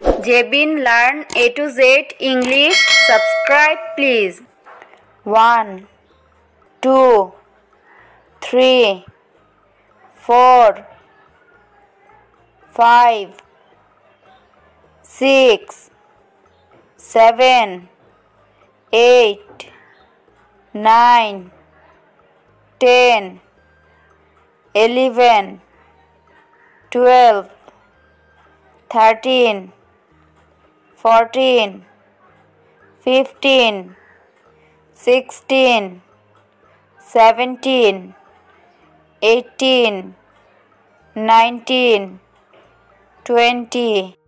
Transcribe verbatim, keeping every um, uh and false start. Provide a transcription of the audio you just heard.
Jebin Learn A to Z English. Subscribe please. One, two, three, four, five, six, seven, eight, nine, ten, eleven, twelve, thirteen, fourteen, fifteen, sixteen, seventeen, eighteen, nineteen, twenty.